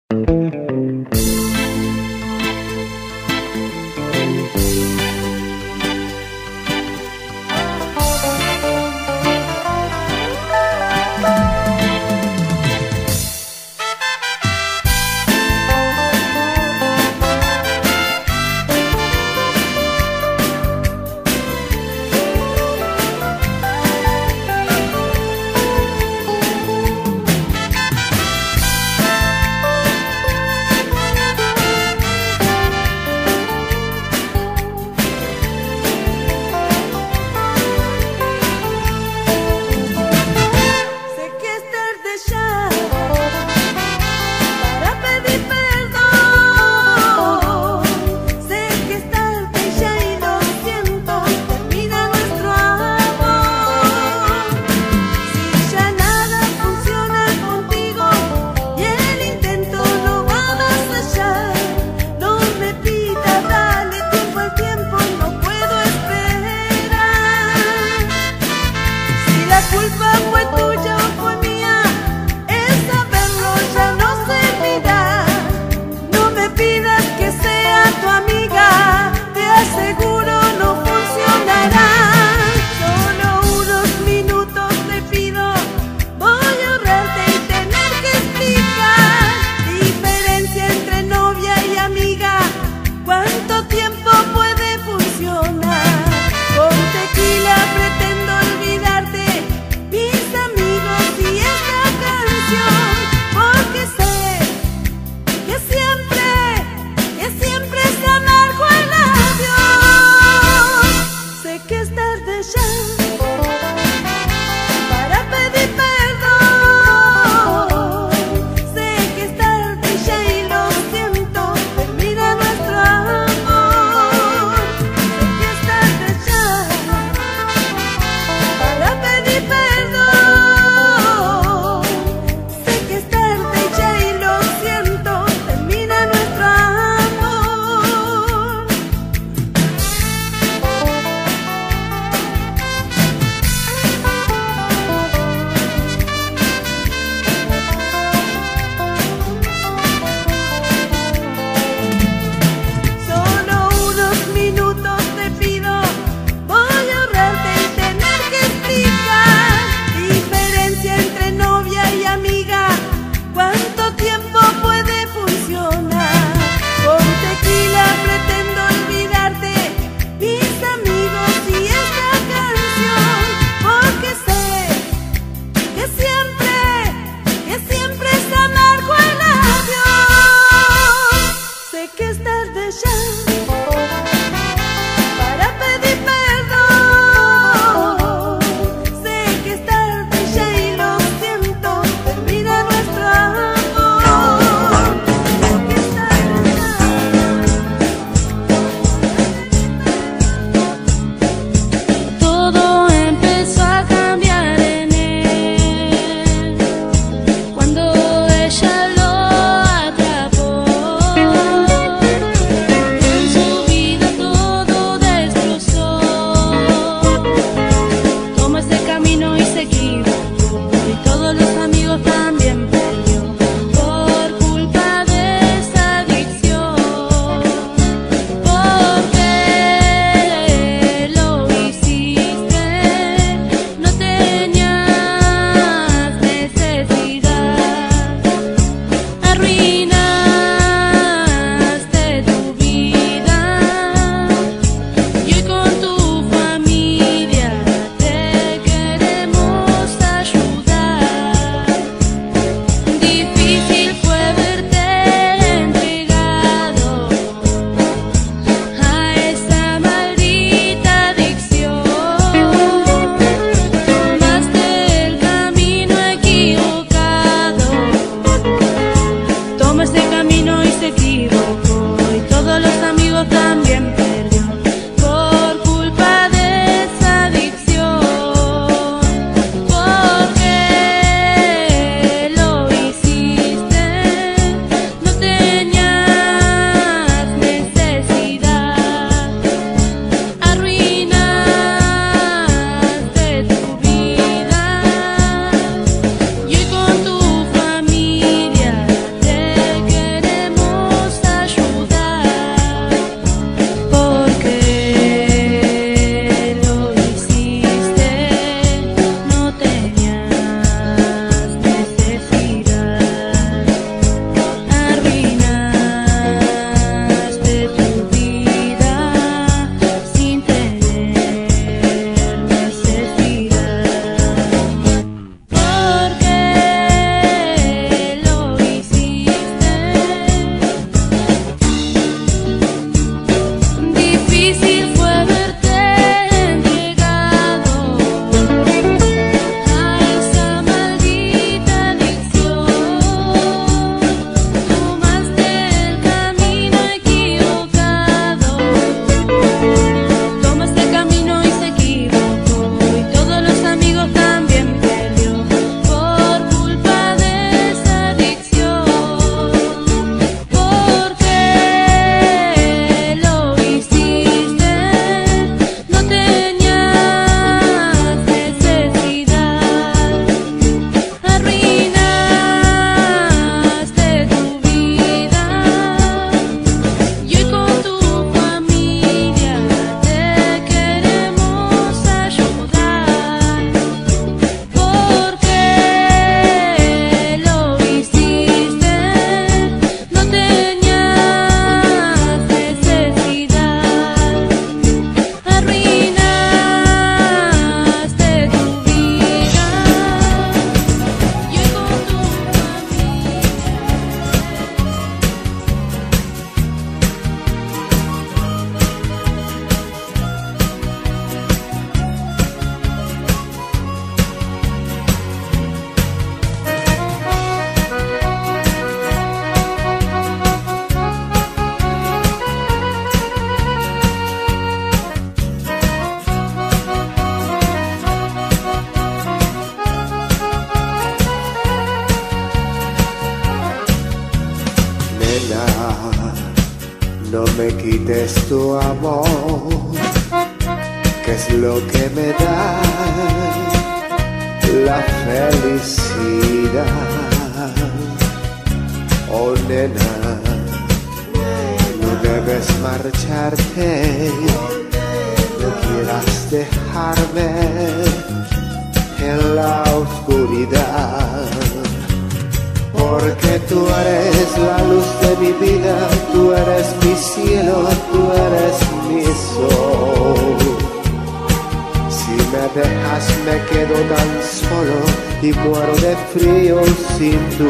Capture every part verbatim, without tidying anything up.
Tomaste me quites tu amor, que es lo que me da la felicidad. Oh nena, no debes marcharte, no quieras dejarme en la oscuridad, porque tú eres la luz de mi vida, tú eres mi cielo, tú eres mi sol. Si me dejas me quedo tan solo y muero de frío sin tu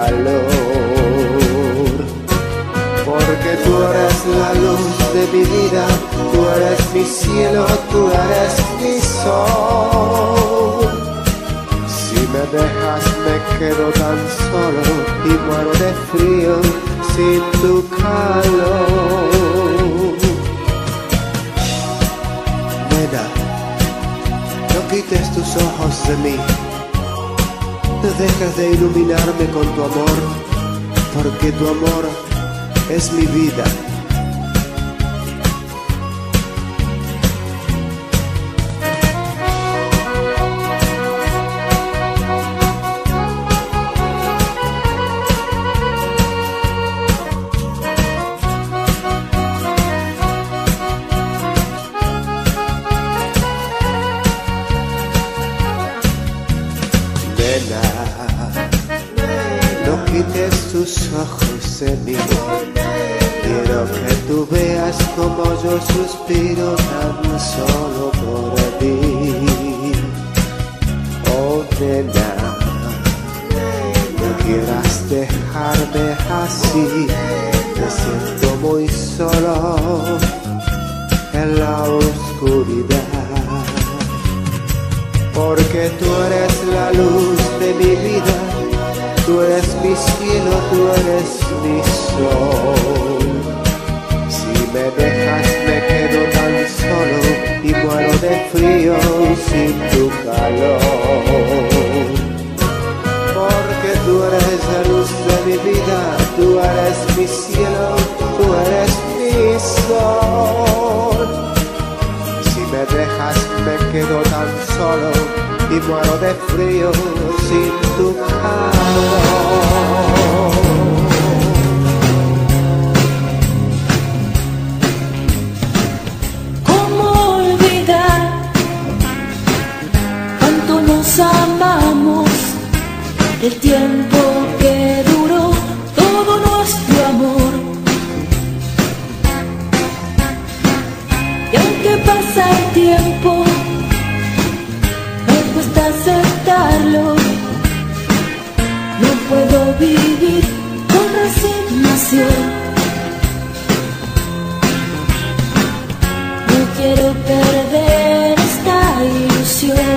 calor. Porque tú eres la luz de mi vida, tú eres mi cielo, tú eres mi sol. Si me dejas me quedo tan solo y muero de frío sin tu calor. Nena, no quites tus ojos de mí, no dejes de iluminarme con tu amor, porque tu amor es mi vida. Nena, no quites tus ojos de mí, quiero que tú veas como yo suspiro tan solo por ti. Oh nena, no quieras dejarme así, me siento muy solo en la oscuridad. Porque tú eres la luz de mi vida, tú eres mi cielo, tú eres mi sol. Si me dejas me quedo tan solo y muero de frío sin tu calor. Porque tú eres la luz de mi vida, tú eres mi cielo, tú eres mi sol. Si me dejas me quedo tan solo y muero de frío sin tu calor. ¿Cómo olvidar cuánto nos amamos? El tiempo que duró todo nuestro amor. Y aunque pasa el tiempo, me cuesta aceptarlo. No puedo vivir con resignación. No quiero perder esta ilusión.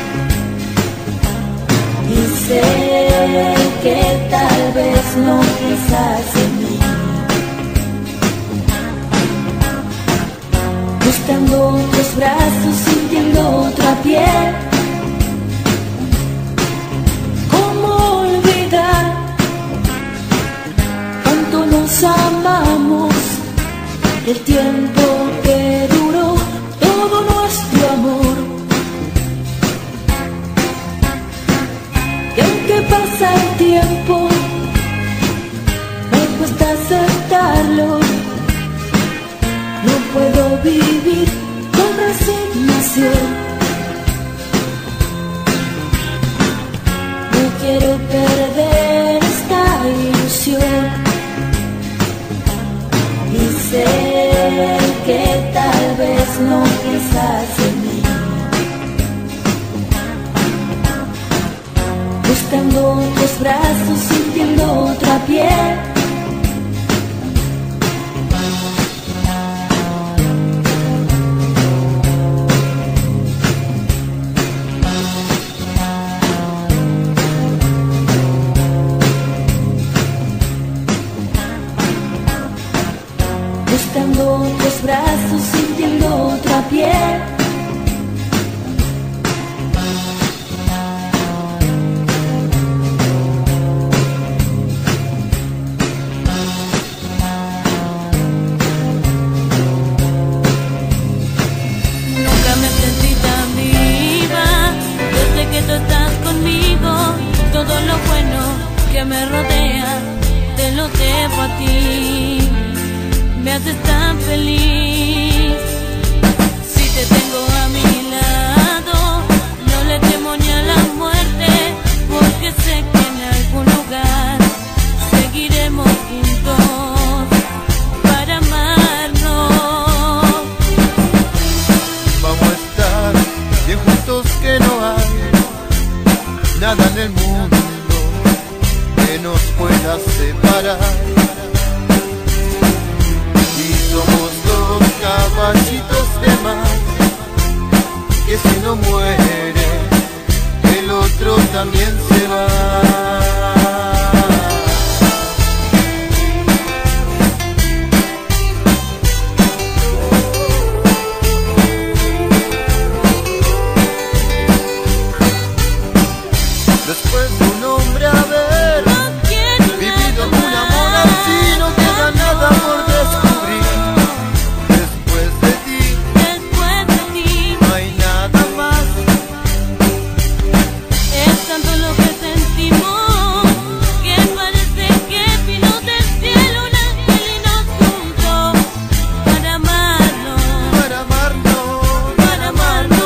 Y sé que tal vez no piensas en mí, buscando otros brazos, sintiendo otra piel. ¿Cómo olvidar cuánto nos amamos? El tiempo que duró todo nuestro amor. Y aunque pasa el tiempo, me cuesta aceptarlo. No puedo vivir con resignación. No quiero perder esta ilusión. Y sé que tal vez no piensas en mí, buscando otros brazos, sintiendo otra piel. Buscando otros brazos, sintiendo otra piel. que me rodea, te lo debo a ti. Me haces tan feliz. Si te tengo a mi lado, no le temo ni a la muerte, porque sé que en algún lugar seguiremos juntos para amarnos. Vamos a estar bien juntos, que no hay nada en el mundo que nos pueda separar. Y somos dos caballitos de mar, que si no muere, el otro también se va. Después de un hombre haber vivido un amor así, no queda nada por descubrir. Después de ti, Después de ti, no hay nada más. es tanto lo que sentimos, que parece que vino del cielo un ángel y nos juntó para amarnos, Para amarnos, para amarnos.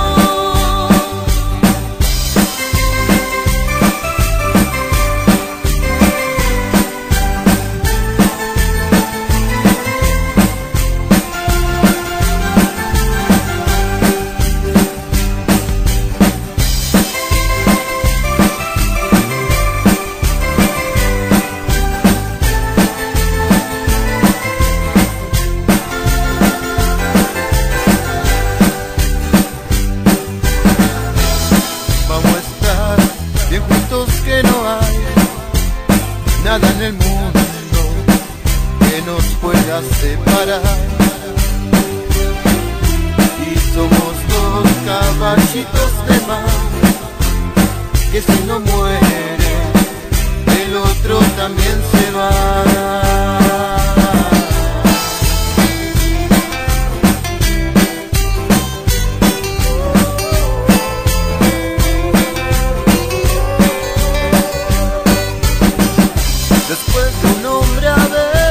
vamos a estar bien juntos, que no hay nada en el mundo que nos pueda separar. Y somos dos caballitos de mar, que si no muere, el otro también se va. Después de un hombre haber